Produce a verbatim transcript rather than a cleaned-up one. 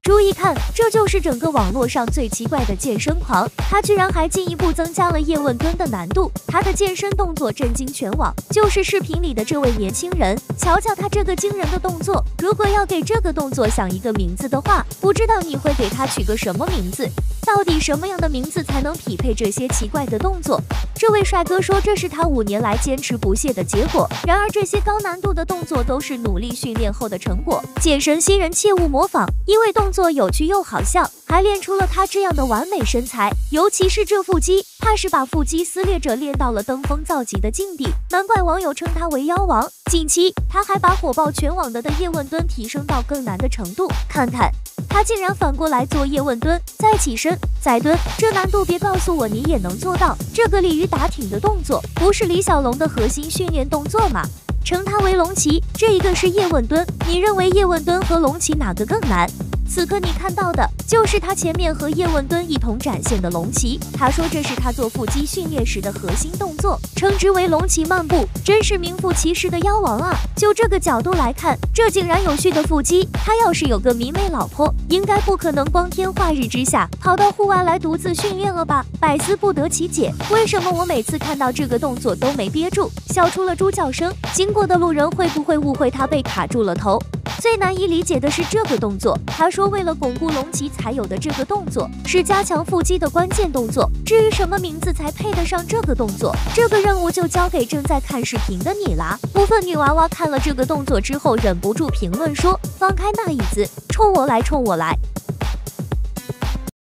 注意看，这就是整个网络上最奇怪的健身狂，他居然还进一步增加了叶问蹲的难度。他的健身动作震惊全网，就是视频里的这位年轻人，瞧瞧他这个惊人的动作。如果要给这个动作想一个名字的话，不知道你会给他取个什么名字？到底什么样的名字才能匹配这些奇怪的动作？这位帅哥说，这是他五年来坚持不懈的结果。然而，这些高难度的动作都是努力训练后的成果。健身新人切勿模仿，因为动作有趣又好笑，还练出了他这样的完美身材。尤其是这腹肌，怕是把腹肌撕裂者练到了登峰造极的境地，难怪网友称他为妖王。近期，他还把火爆全网的的叶问蹲提升到更难的程度，看看。他竟然反过来做叶问蹲，再起身，再蹲，这难度别告诉我你也能做到。这个鲤鱼打挺的动作，不是李小龙的核心训练动作吗？称它为龙旗，这一个是叶问蹲，你认为叶问蹲和龙旗哪个更难？此刻你看到的就是他前面和叶问蹲一同展现的龙旗。他说这是他做腹肌训练时的核心动作，称之为龙旗漫步，真是名副其实的妖王啊！就这个角度来看，这竟然有序的腹肌，他要是有个迷妹老婆，应该不可能光天化日之下跑到户外来独自训练了吧？百思不得其解，为什么我每次看到这个动作都没憋住，笑出了猪叫声？经过的路人会不会误会他被卡住了头？最难以理解的是这个动作，他说为了巩固龙旗才有的这个动作，是加强腹肌的关键动作。至于什么名字才配得上这个动作，这个任务就交给正在看视频的你啦。部分女娃娃看了这个动作之后，忍不住评论说：放开那椅子，冲我来，冲我来！